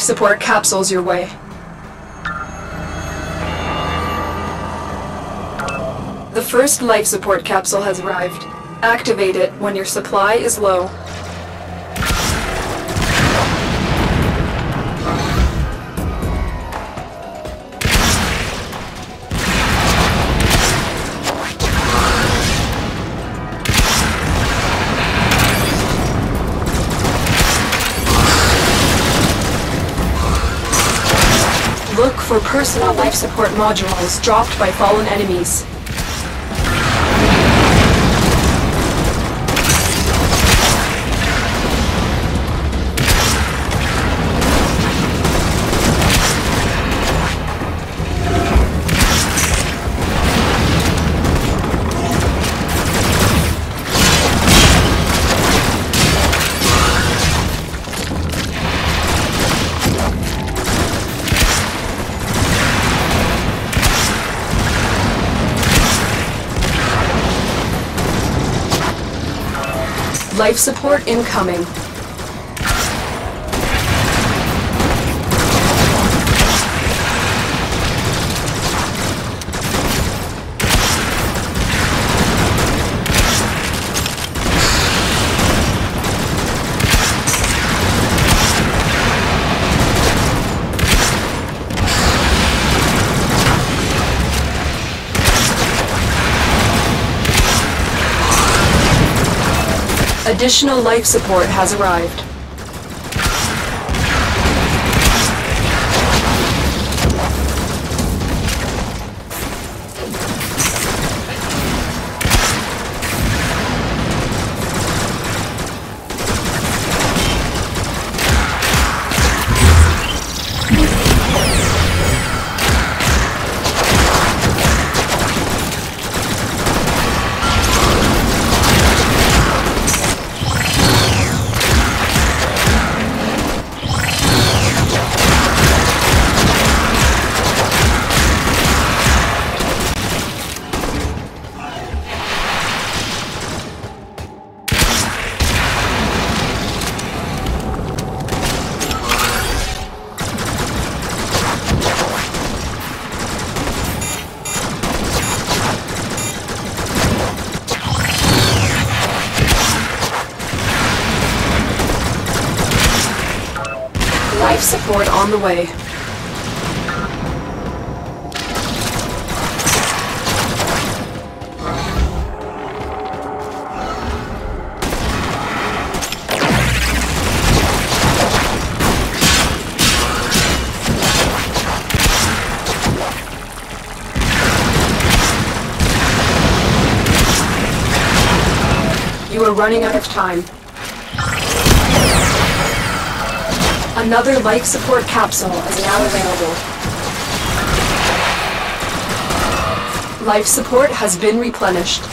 Life support capsules your way. The first life support capsule has arrived. Activate it when your supply is low. Look for personal life support modules dropped by fallen enemies. Life support incoming. Additional life support has arrived. Life support on the way. You are running out of time. Another life support capsule is now available. Life support has been replenished.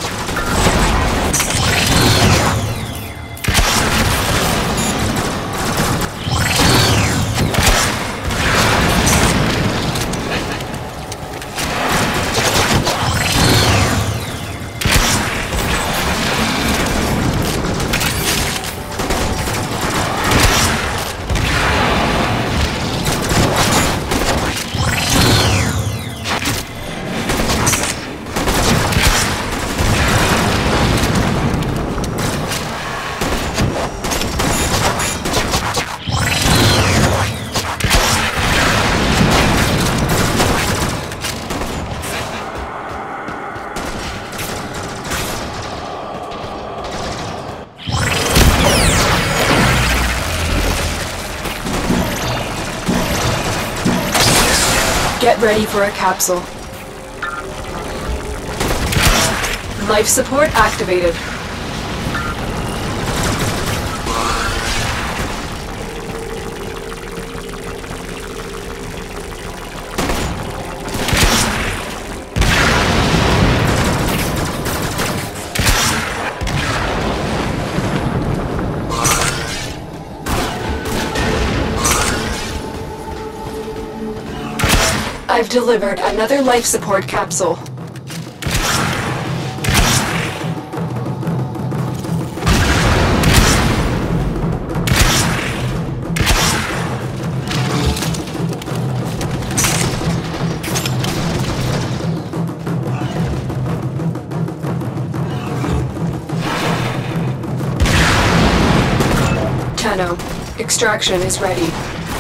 Get ready for a capsule. Life support activated. I've delivered another life support capsule. extraction is ready.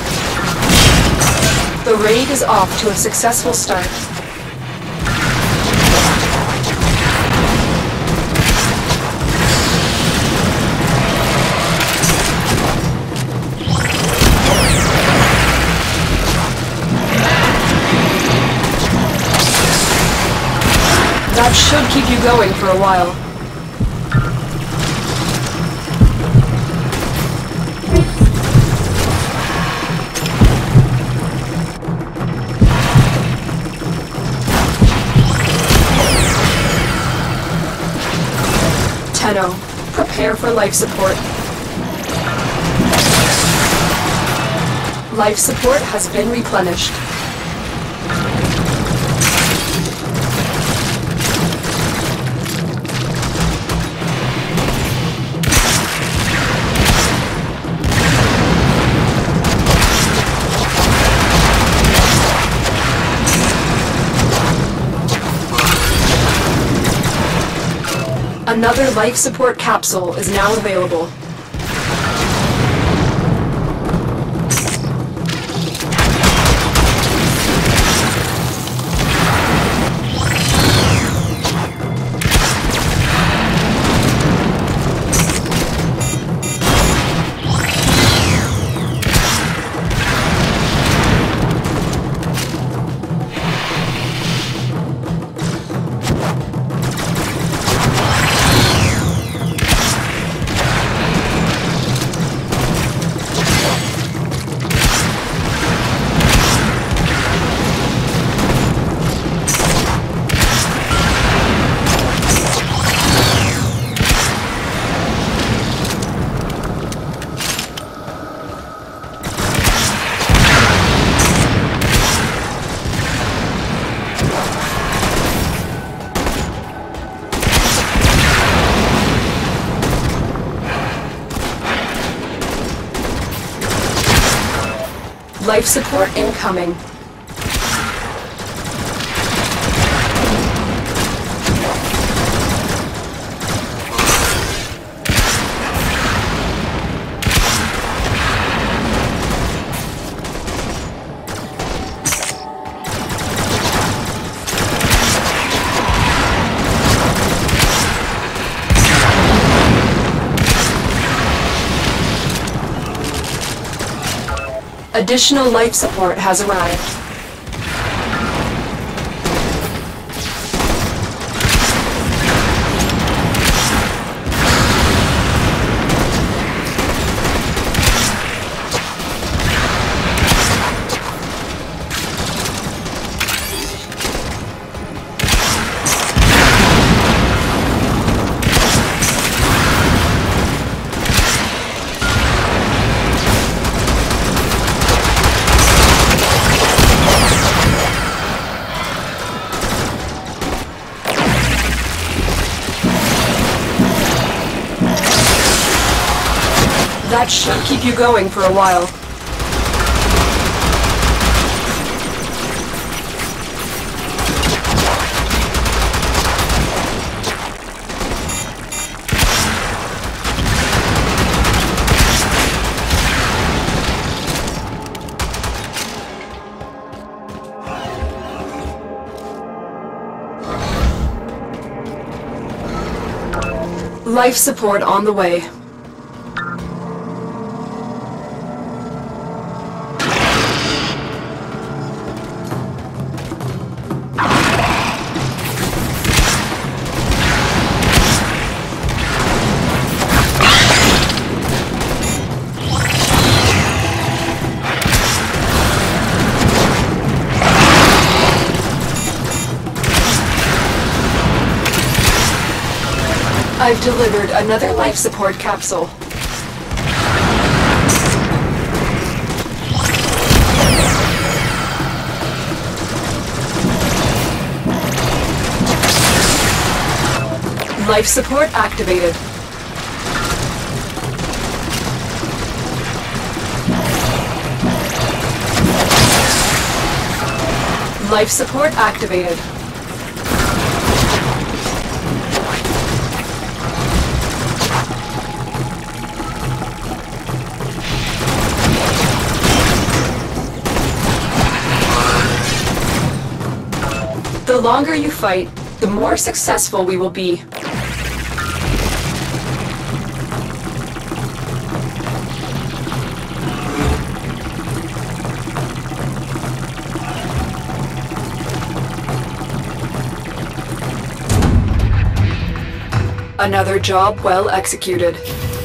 The raid is off to a successful start. That should keep you going for a while. Tenno, prepare for life support. Life support has been replenished. Another life support capsule is now available. Life support incoming. Additional life support has arrived. That should keep you going for a while. Life support on the way. I've delivered another life support capsule. Life support activated. Life support activated. The longer you fight, the more successful we will be. Another job well executed.